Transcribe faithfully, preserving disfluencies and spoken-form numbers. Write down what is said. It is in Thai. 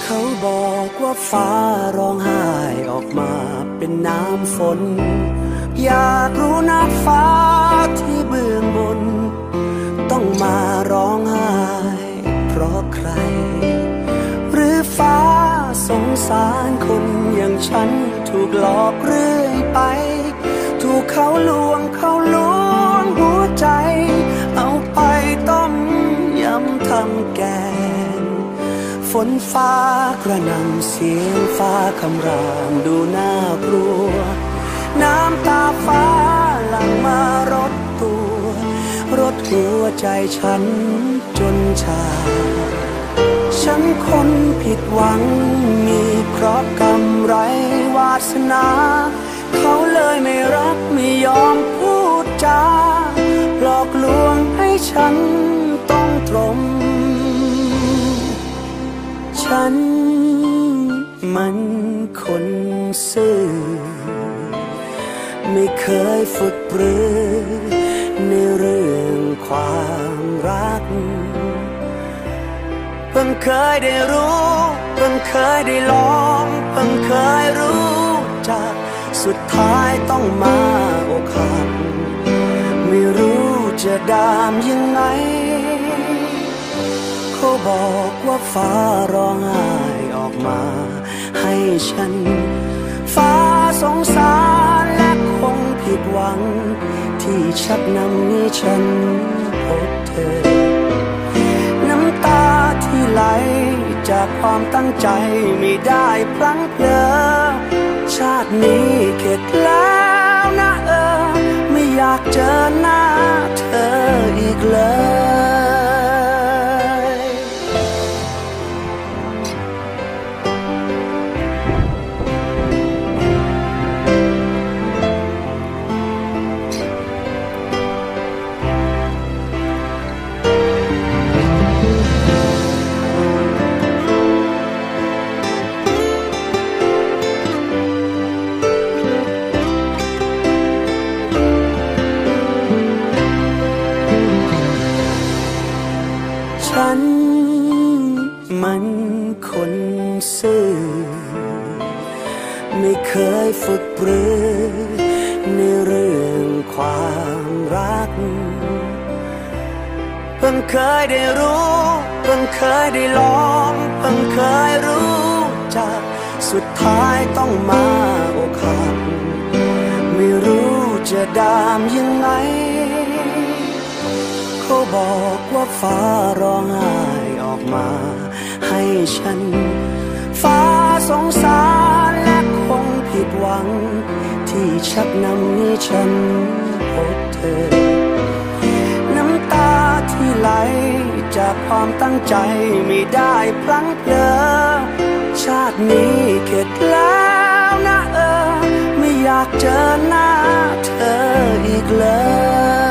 เขาบอกว่าฟ้าร้องไห้ออกมาเป็นน้ำฝนอยากรู้นะฟ้าที่เบื้องบนต้องมาร้องไห้เพราะใครหรือฟ้าสงสารคนอย่างฉันถูกหลอกเรื่อยไปถูกเขาลวงเขาลวงหัวใจเอาไปต้มยำทำแกงฝนฟ้ากระหน่ำเสียงฟ้าคำรามดูน่ากลัวน้ำตาฟ้าหลั่งมารดตัวรดหัวใจฉันจนชาฉันคนผิดหวังมีเคราะห์กรรมไรวาสนาเขาเลยไม่รักไม่ยอมพูดจาหลอกลวงให้ฉันต้องตรมฉันมันคนซื่อไม่เคยฝึกปรือในเรื่องความรักเพิ่งเคยได้รู้เพิ่งเคยได้ลองเพิ่งเคยรู้จักสุดท้ายต้องมาอกหักไม่รู้จะดามยังไงเขาบอกว่าฟ้าร้องไห้ออกมาให้ฉันฟ้าสงสารและคงผิดหวังที่ชักนำให้ฉันพบเธอน้ำตาที่ไหลจากความตั้งใจไม่ได้พลั้งเผลอชาตินี้เข็ดแล้วนะเออไม่อยากเจอหน้าเธออีกเลยฉันมันคนซื่อไม่เคยฝึกปรือในเรื่องความรักเพิ่งเคยได้รู้เพิ่งเคยได้ลองเพิ่งเคยรู้จักสุดท้ายต้องมาอกหักไม่รู้จะดามยังไงเขาบอกว่าฟ้าร้องไห้ออกมาให้ฉันฟ้าสงสารและคงผิดหวังที่ชักนำให้ฉันพบเธอน้ำตาที่ไหลจากความตั้งใจไม่ได้พลั้งเผลอชาตินี้เข็ดแล้วนะเออไม่อยากเจอหน้าเธออีกเลย